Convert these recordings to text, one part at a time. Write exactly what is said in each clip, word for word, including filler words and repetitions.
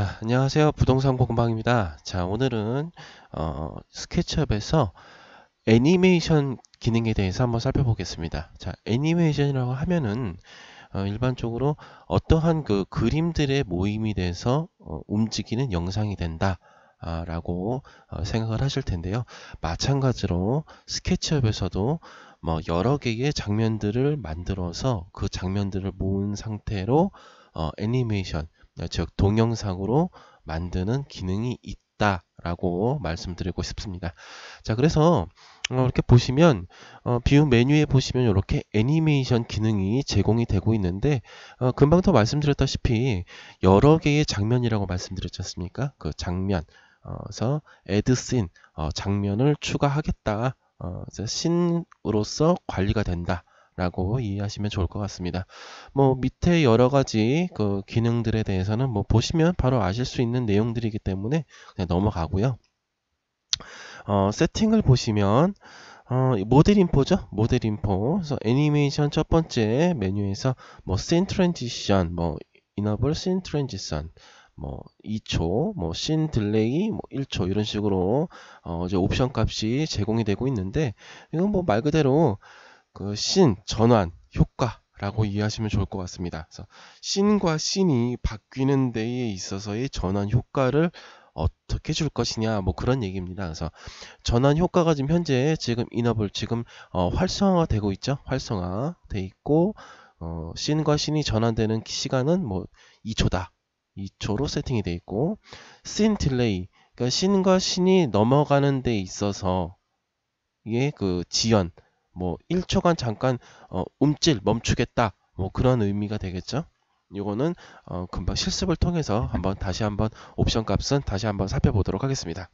자, 안녕하세요. 부동산 공방입니다. 자, 오늘은 어, 스케치업에서 애니메이션 기능에 대해서 한번 살펴보겠습니다. 자, 애니메이션이라고 하면은 어, 일반적으로 어떠한 그 그림들의 모임이 돼서 어, 움직이는 영상이 된다. 아, 라고 어, 생각을 하실 텐데요. 마찬가지로 스케치업에서도 뭐 여러 개의 장면들을 만들어서 그 장면들을 모은 상태로 어, 애니메이션, 즉 동영상으로 만드는 기능이 있다라고 말씀드리고 싶습니다. 자, 그래서 어, 이렇게 보시면 어, 비움 메뉴에 보시면 이렇게 애니메이션 기능이 제공이 되고 있는데 어, 금방 더 말씀드렸다시피 여러 개의 장면이라고 말씀드렸지 않습니까? 그 장면 어, 그래서 add scene 어, 장면을 추가하겠다. 어, 씬으로서 관리가 된다. 라고 이해하시면 좋을 것 같습니다. 뭐 밑에 여러 가지 그 기능들에 대해서는 뭐 보시면 바로 아실 수 있는 내용들이기 때문에 그냥 넘어가고요. 어, 세팅을 보시면 어, 모델 인포죠. 모델 인포. 그래서 애니메이션 첫 번째 메뉴에서 뭐 씬 트랜지션, 뭐 이너블 씬 트랜지션, 뭐 이 초, 뭐 씬 딜레이, 뭐 일 초 이런 식으로 어, 이제 옵션 값이 제공이 되고 있는데 이건 뭐 말 그대로 그 씬 전환 효과라고 이해하시면 좋을 것 같습니다. 그래서 씬과 씬이 바뀌는 데에 있어서의 전환 효과를 어떻게 줄 것이냐 뭐 그런 얘기입니다. 그래서 전환 효과가 지금 현재 지금 인업을 지금 어, 활성화 되고 있죠. 활성화 돼 있고 어, 씬과 씬이 전환되는 시간은 뭐 이 초다. 이 초로 세팅이 돼 있고 씬 딜레이 그러니까 씬과 씬이 넘어가는 데 있어서 이게 그 지연 뭐 일 초간 잠깐 어, 움찔 멈추겠다 뭐 그런 의미가 되겠죠. 요거는 어, 금방 실습을 통해서 한번 다시 한번 옵션 값은 다시 한번 살펴보도록 하겠습니다.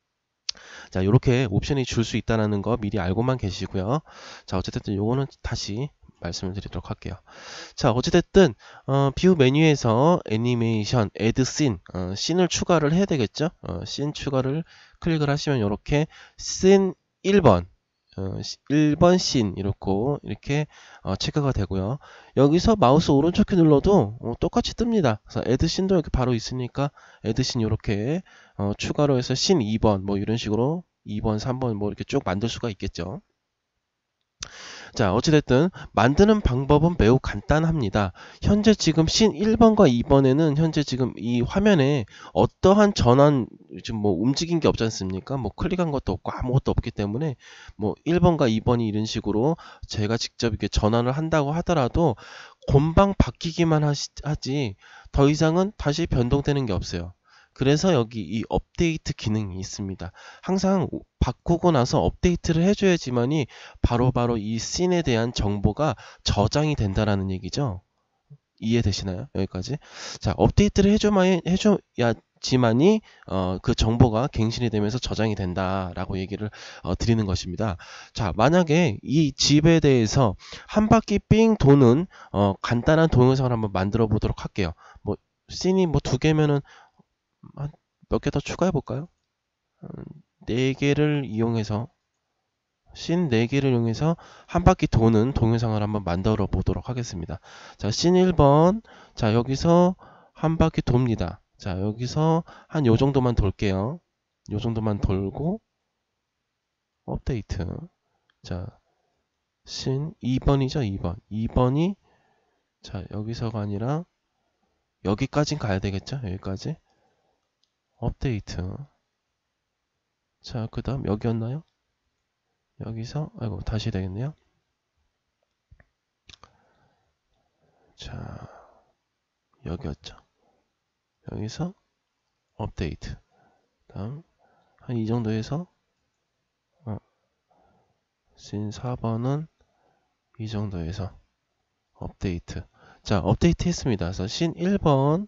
자, 이렇게 옵션이 줄 수 있다는 거 미리 알고만 계시고요. 자, 어쨌든 요거는 다시 말씀을 드리도록 할게요. 자, 어찌됐든 어, 뷰 메뉴에서 애니메이션, 애드 씬, 어, 씬을 추가를 해야 되겠죠. 어, 씬 추가를 클릭을 하시면 이렇게 씬 일 번 어, 일 번 씬 이렇게 이렇게 어, 체크가 되고요. 여기서 마우스 오른쪽 키 눌러도 어, 똑같이 뜹니다. 그래서 애드 씬도 이렇게 바로 있으니까 애드 씬 이렇게 어, 추가로 해서 씬 이 번 뭐 이런 식으로 이 번, 삼 번 뭐 이렇게 쭉 만들 수가 있겠죠. 자, 어찌됐든 만드는 방법은 매우 간단합니다. 현재 지금 씬 일 번과 이 번에는 현재 지금 이 화면에 어떠한 전환 지금 뭐 움직인 게 없지 않습니까? 뭐 클릭한 것도 없고 아무것도 없기 때문에 뭐 일 번과 이 번이 이런 식으로 제가 직접 이렇게 전환을 한다고 하더라도 곰방 바뀌기만 하시, 하지 더 이상은 다시 변동되는 게 없어요. 그래서 여기 이 업데이트 기능이 있습니다. 항상 바꾸고 나서 업데이트를 해줘야지만이 바로바로 이 씬에 대한 정보가 저장이 된다라는 얘기죠. 이해되시나요? 여기까지. 자, 업데이트를 해줘야, 해줘야지만이 어, 그 정보가 갱신이 되면서 저장이 된다라고 얘기를 어, 드리는 것입니다. 자, 만약에 이 집에 대해서 한 바퀴 삥 도는 어, 간단한 동영상을 한번 만들어 보도록 할게요. 뭐 씬이 뭐 두 개면은 한 몇 개 더 추가해 볼까요? 네 개를 이용해서 씬 네 개를 이용해서 한 바퀴 도는 동영상을 한번 만들어 보도록 하겠습니다. 자, 씬 일 번. 자, 여기서 한 바퀴 돕니다. 자, 여기서 한 요 정도만 돌게요. 요 정도만 돌고 업데이트. 자, 씬 이 번이죠, 이 번. 이 번이 자, 여기서가 아니라 여기까진 가야 되겠죠? 여기까지. 업데이트. 자, 그 다음 여기였나요? 여기서 아이고 다시 되겠네요. 자, 여기였죠. 여기서 업데이트. 다음 한 이 정도 해서 어, 씬 사 번은 이 정도 해서 업데이트. 자, 업데이트 했습니다. 그래서 씬 일 번,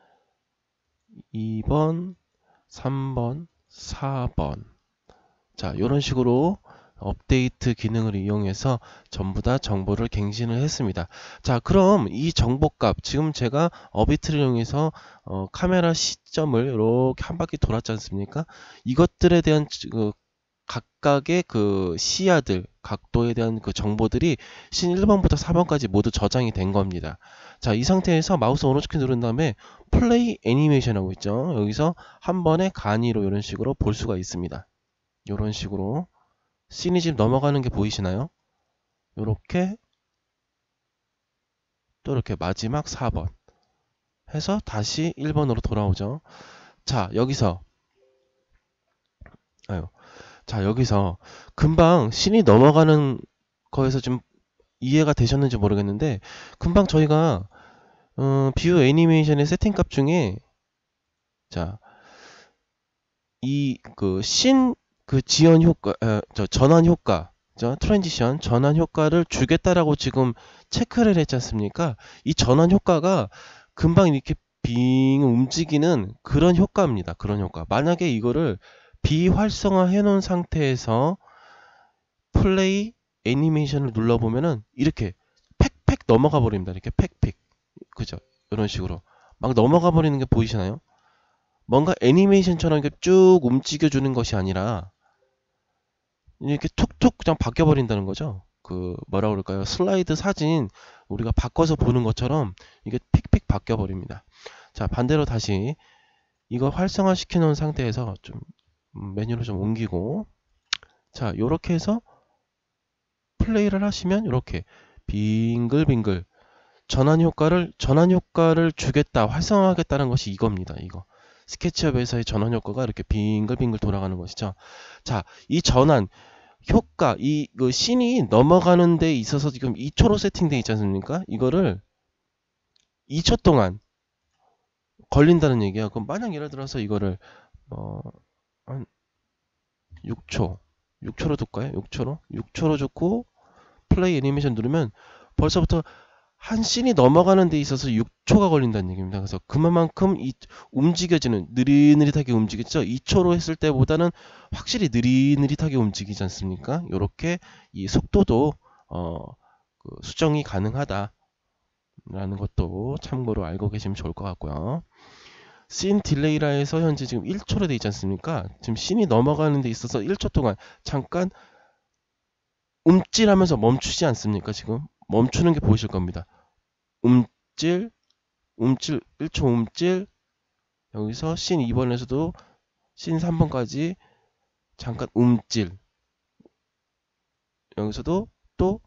이 번, 삼 번, 사 번. 자, 이런 식으로 업데이트 기능을 이용해서 전부 다 정보를 갱신을 했습니다. 자, 그럼 이 정보값 지금 제가 어비트를 이용해서 어, 카메라 시점을 이렇게 한 바퀴 돌았지 않습니까? 이것들에 대한 그 각각의 그 시야들, 각도에 대한 그 정보들이 씬 일 번부터 사 번까지 모두 저장이 된 겁니다. 자, 이 상태에서 마우스 오른쪽 키 누른 다음에 플레이 애니메이션 하고 있죠. 여기서 한 번에 간이로 이런 식으로 볼 수가 있습니다. 이런 식으로 씬이 지금 넘어가는 게 보이시나요? 이렇게 또 이렇게 마지막 사 번 해서 다시 일 번으로 돌아오죠. 자, 여기서 아유, 자, 여기서 금방 씬이 넘어가는 거에서 좀 이해가 되셨는지 모르겠는데, 금방 저희가 어, 뷰 애니메이션의 세팅값 중에 자, 이 그 씬 그 지연 효과, 어, 저 전환 효과, 저 트랜지션 전환 효과를 주겠다라고 지금 체크를 했지 않습니까? 이 전환 효과가 금방 이렇게 빙 움직이는 그런 효과입니다. 그런 효과. 만약에 이거를 비활성화 해놓은 상태에서 플레이 애니메이션을 눌러보면은 이렇게 팩팩 넘어가 버립니다. 이렇게 팩팩. 그죠? 이런 식으로. 막 넘어가 버리는 게 보이시나요? 뭔가 애니메이션처럼 이렇게 쭉 움직여주는 것이 아니라 이렇게 툭툭 그냥 바뀌어 버린다는 거죠. 그 뭐라 그럴까요? 슬라이드 사진 우리가 바꿔서 보는 것처럼 이게 픽픽 바뀌어 버립니다. 자, 반대로 다시 이거 활성화 시켜 놓은 상태에서 좀 메뉴를 좀 옮기고, 자, 요렇게 해서 플레이를 하시면 이렇게 빙글빙글 전환 효과를 전환 효과를 주겠다, 활성화하겠다는 것이 이겁니다. 이거 스케치업에서의 전환 효과가 이렇게 빙글빙글 돌아가는 것이죠. 자, 이 전환 효과, 이 그 씬이 넘어가는 데 있어서 지금 이 초로 세팅되어 있지 않습니까? 이거를 이 초 동안 걸린다는 얘기야. 그럼 만약 예를 들어서 이거를 어, 한 육 초, 육 초로 둘까요? 육 초로? 육 초로 좋고 플레이 애니메이션 누르면 벌써부터 한 씬이 넘어가는 데 있어서 육 초가 걸린다는 얘기입니다. 그래서 그만큼 이 움직여지는 느릿느릿하게 움직이죠. 이 초로 했을 때보다는 확실히 느릿느릿하게 움직이지 않습니까? 이렇게 이 속도도 어, 그 수정이 가능하다 라는 것도 참고로 알고 계시면 좋을 것 같고요. 씬 딜레이라 해서 현재 지금 일 초로 되어 있지 않습니까? 지금 씬이 넘어가는 데 있어서 일 초 동안 잠깐 움찔하면서 멈추지 않습니까? 지금 멈추는 게 보이실 겁니다. 움찔, 움찔, 일 초 움찔, 여기서 씬 이 번에서도 씬 삼 번까지 잠깐 움찔, 여기서도 또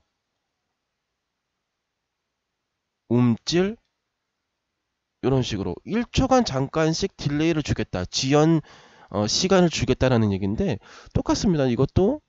움찔, 이런 식으로 일 초간 잠깐씩 딜레이를 주겠다, 지연 어, 시간을 주겠다라는 얘기인데, 똑같습니다. 이것도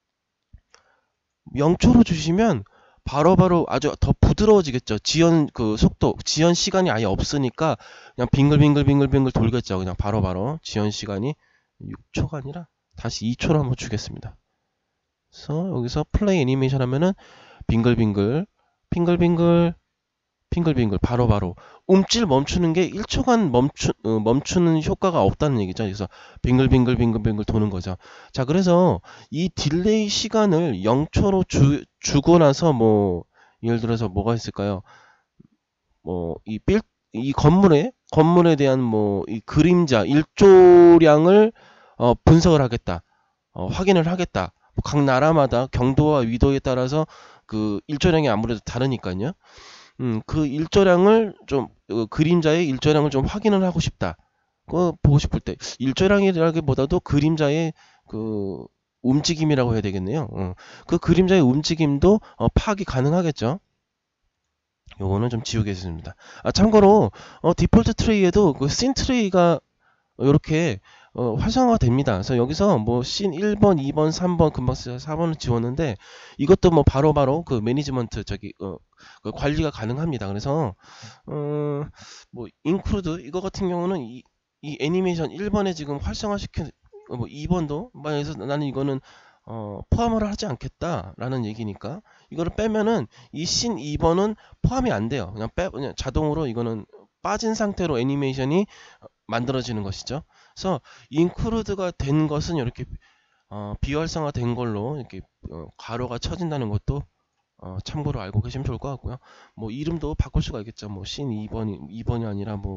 영 초로 주시면 바로바로 바로 아주 더 부드러워지겠죠. 지연 그 속도, 지연 시간이 아예 없으니까 그냥 빙글빙글빙글빙글 돌겠죠. 그냥 바로바로 바로 지연 시간이 육 초가 아니라 다시 이 초로 한번 주겠습니다. 그래서 여기서 플레이 애니메이션 하면은 빙글빙글, 빙글빙글, 빙글빙글 바로바로 바로 움찔 멈추는 게 일 초간 멈추, 어, 멈추는 효과가 없다는 얘기죠. 그래서 빙글빙글 빙글빙글 도는 거죠. 자, 그래서 이 딜레이 시간을 영 초로 주, 주고 나서 뭐 예를 들어서 뭐가 있을까요? 뭐 이 빌, 이 건물에 건물에 대한 뭐 이 그림자 일조량을 어, 분석을 하겠다, 어, 확인을 하겠다. 각 나라마다 경도와 위도에 따라서 그 일조량이 아무래도 다르니까요. 음, 그 일조량을 좀 어, 그림자의 일조량을 좀 확인을 하고 싶다. 그거 보고 싶을 때 일조량이라기보다도 그림자의 그 움직임이라고 해야 되겠네요. 어, 그 그림자의 움직임도 어, 파악이 가능하겠죠. 요거는 좀 지우겠습니다. 아, 참고로 어, 디폴트 트레이에도 그 씬 트레이가 이렇게 어, 활성화가 됩니다. 그래서 여기서 뭐 씬 일 번, 이 번, 삼 번, 금방 사 번을 지웠는데 이것도 뭐 바로바로 바로 그 매니지먼트 저기 어, 그 관리가 가능합니다. 그래서 어, 뭐 인크루드 이거 같은 경우는 이, 이 애니메이션 일 번에 지금 활성화시킨 어, 뭐 이 번도 만약에서 나는 이거는 어, 포함을 하지 않겠다라는 얘기니까 이거를 빼면은 이 씬 이 번은 포함이 안 돼요. 그냥 빼 그냥 자동으로 이거는 빠진 상태로 애니메이션이 만들어지는 것이죠. 그래서 인크루드가 된 것은 이렇게 어, 비활성화 된 걸로 이렇게 어, 괄호가 쳐진다는 것도 어, 참고로 알고 계시면 좋을 것 같고요. 뭐 이름도 바꿀 수가 있겠죠. 뭐 씬 이 번이 이 번이 아니라 뭐 뭐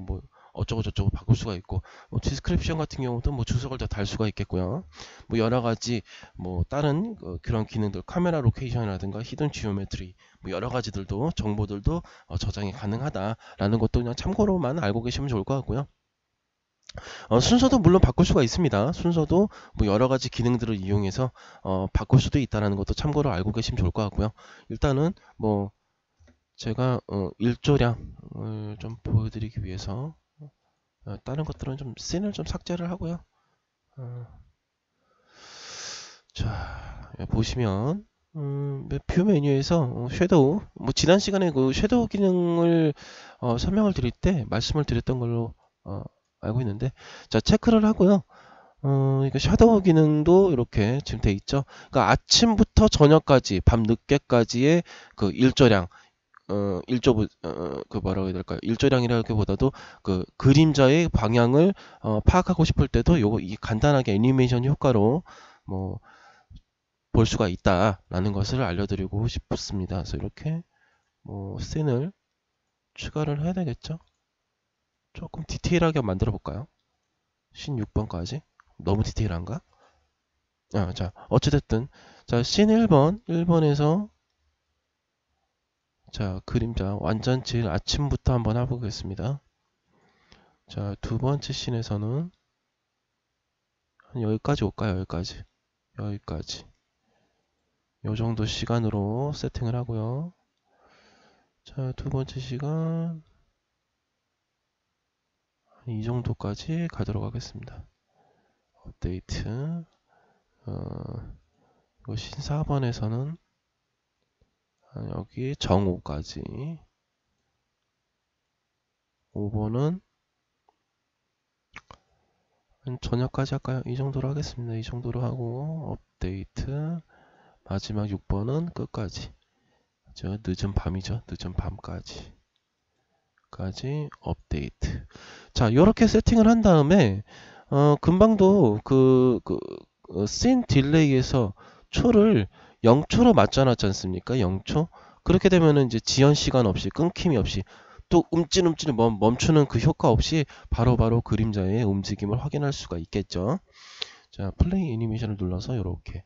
어쩌고 저쩌고 바꿀 수가 있고, 뭐 디스크립션 같은 경우도 뭐 주석을 더 달 수가 있겠고요. 뭐 여러 가지 뭐 다른 어, 그런 기능들, 카메라 로케이션이라든가 히든 지오메트리, 뭐 여러 가지들도 정보들도 어, 저장이 가능하다라는 것도 그냥 참고로만 알고 계시면 좋을 것 같고요. 어, 순서도 물론 바꿀 수가 있습니다. 순서도 뭐 여러 가지 기능들을 이용해서 어, 바꿀 수도 있다는 것도 참고로 알고 계시면 좋을 것 같고요. 일단은 뭐 제가 어, 일조량을 좀 보여드리기 위해서 어, 다른 것들은 좀 씬을 좀 삭제를 하고요. 어, 자 보시면 음, 뷰 메뉴에서 어, 섀도우, 뭐 지난 시간에 그 섀도우 기능을 어, 설명을 드릴 때 말씀을 드렸던 걸로 어, 알고 있는데, 자 체크를 하고요. 어, 이거 섀도우 기능도 이렇게 지금 돼 있죠. 그러니까 아침부터 저녁까지, 밤 늦게까지의 그 일조량, 어, 일조, 어, 그 뭐라고 해야 될까요? 일조량이라기보다도 그 그림자의 방향을 어, 파악하고 싶을 때도 요거 이 간단하게 애니메이션 효과로 뭐 볼 수가 있다라는 것을 알려드리고 싶습니다. 그래서 이렇게 뭐 씬을 추가를 해야 되겠죠? 조금 디테일하게 만들어 볼까요? 십육 번까지. 너무 디테일한가? 아, 자, 어찌됐든. 자, 씬 일 번, 일 번에서, 자, 그림자, 완전칠 아침부터 한번 해보겠습니다. 자, 두 번째 씬에서는, 한 여기까지 올까요? 여기까지. 여기까지. 요 정도 시간으로 세팅을 하고요. 자, 두 번째 시간, 이 정도까지 가도록 하겠습니다. 업데이트. 어, 이거 씬 사 번에서는, 여기 정오까지. 오 번은 저녁까지 할까요? 이 정도로 하겠습니다. 이 정도로 하고 업데이트. 마지막 육 번은 끝까지. 저 늦은 밤이죠. 늦은 밤까지. 까지 업데이트. 자, 이렇게 세팅을 한 다음에 어, 금방도 그, 그, 그 씬 딜레이에서 초를 영 초로 맞춰놨지 않습니까? 영 초. 그렇게 되면은 이제 지연 시간 없이, 끊김이 없이, 또 움찔움찔 멈추는 그 효과 없이 바로바로 바로 그림자의 움직임을 확인할 수가 있겠죠. 자, 플레이 애니메이션을 눌러서 이렇게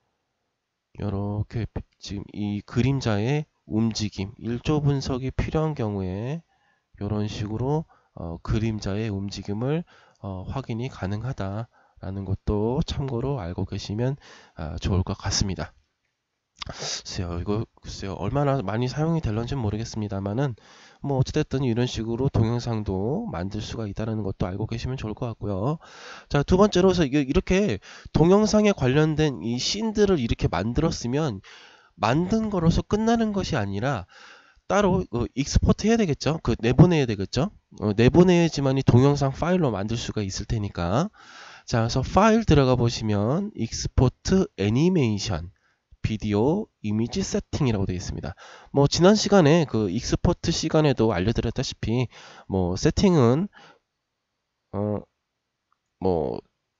이렇게 지금 이 그림자의 움직임, 일조 분석이 필요한 경우에 이런 식으로 어, 그림자의 움직임을 어, 확인이 가능하다라는 것도 참고로 알고 계시면 아, 좋을 것 같습니다. 글쎄요, 이거 글쎄요, 얼마나 많이 사용이 될런지는 모르겠습니다만은 뭐 어찌됐든 이런 식으로 동영상도 만들 수가 있다는 것도 알고 계시면 좋을 것 같고요. 자, 두 번째로서 이렇게 동영상에 관련된 이 씬들을 이렇게 만들었으면 만든 거로서 끝나는 것이 아니라 따로 어, 익스포트 해야 되겠죠. 그 내보내야 되겠죠. 어, 내보내야지만이 동영상 파일로 만들 수가 있을 테니까. 자, 그래서 파일 들어가 보시면 익스포트 애니메이션 비디오 이미지 세팅이라고 되어 있습니다. 뭐 지난 시간에 그 익스포트 시간에도 알려드렸다시피 뭐 세팅은 어 뭐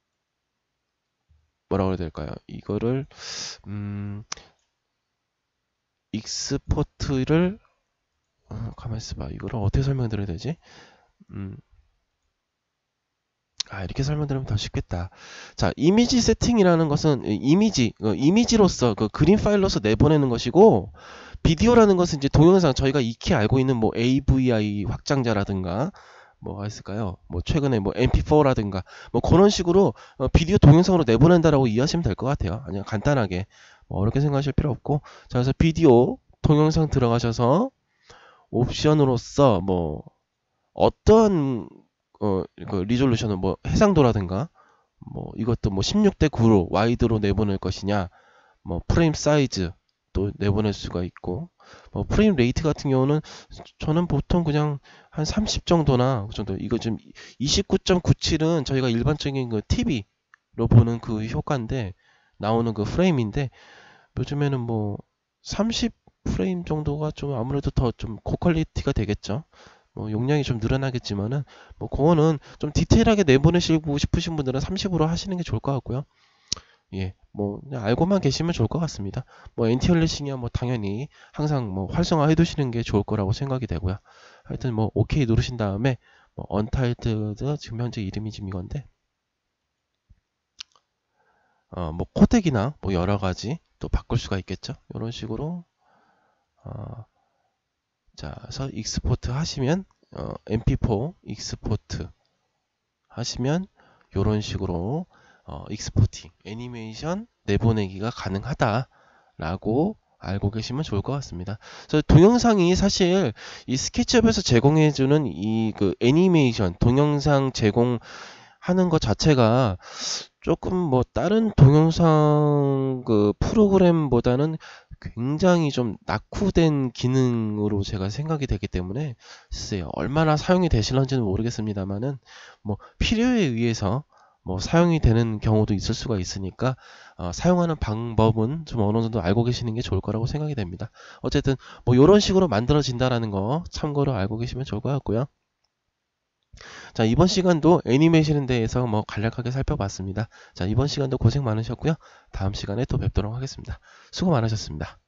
뭐라고 해야 될까요? 이거를 음 익스포트를 어, 가만 있어봐. 이거를 어떻게 설명드려야 되지? 음. 아, 이렇게 설명드리면 더 쉽겠다. 자, 이미지 세팅이라는 것은 이미지, 어, 이미지로서 그 그림 파일로서 내보내는 것이고, 비디오라는 것은 이제 동영상, 저희가 익히 알고 있는 뭐 에이브이아이 확장자라든가 뭐가 있을까요? 뭐 최근에 뭐 엠피포라든가 뭐 그런 식으로 어, 비디오 동영상으로 내보낸다라고 이해하시면 될 것 같아요. 그냥 간단하게 뭐 어렵게 생각하실 필요 없고, 자, 그래서 비디오 동영상 들어가셔서 옵션으로서 뭐 어떤 어, 그 리졸루션은 뭐 해상도라든가 뭐 이것도 뭐 십육 대 구로 와이드로 내보낼 것이냐, 뭐 프레임 사이즈 또 내보낼 수가 있고, 뭐 프레임 레이트 같은 경우는 저는 보통 그냥 한 삼십 정도나 그 정도. 이거 지금 이십구 점 구칠은 저희가 일반적인 그 티비로 보는 그 효과인데 나오는 그 프레임인데, 요즘에는 뭐 삼십 프레임 정도가 좀 아무래도 더 좀 고퀄리티가 되겠죠. 뭐 용량이 좀 늘어나겠지만은 뭐 그거는 좀 디테일하게 내보내시고 싶으신 분들은 삼십으로 하시는 게 좋을 것 같고요. 예, 뭐 그냥 알고만 계시면 좋을 것 같습니다. 뭐 엔티얼리싱이야 뭐 당연히 항상 뭐 활성화해 두시는 게 좋을 거라고 생각이 되고요. 하여튼 뭐 오케이 누르신 다음에 뭐 언타이틀드 지금 현재 이름이 지금 이건데 어, 뭐 코덱이나 뭐 여러 가지 또 바꿀 수가 있겠죠. 이런 식으로 어, 자, 그래서 익스포트 하시면 어, 엠피포 익스포트 하시면 이런 식으로 어, 익스포팅 애니메이션 내보내기가 가능하다라고 알고 계시면 좋을 것 같습니다. 그래서 동영상이 사실 이 스케치업에서 제공해주는 이 그 애니메이션 동영상 제공하는 것 자체가 조금 뭐 다른 동영상 그 프로그램보다는 굉장히 좀 낙후된 기능으로 제가 생각이 되기 때문에 글쎄요 얼마나 사용이 되실런지는 모르겠습니다만은 뭐 필요에 의해서 뭐 사용이 되는 경우도 있을 수가 있으니까 어, 사용하는 방법은 좀 어느 정도 알고 계시는 게 좋을 거라고 생각이 됩니다. 어쨌든 뭐 이런 식으로 만들어진다라는 거 참고로 알고 계시면 좋을 것 같고요. 자, 이번 시간도 애니메이션에 대해서 뭐 간략하게 살펴봤습니다. 자, 이번 시간도 고생 많으셨고요. 다음 시간에 또 뵙도록 하겠습니다. 수고 많으셨습니다.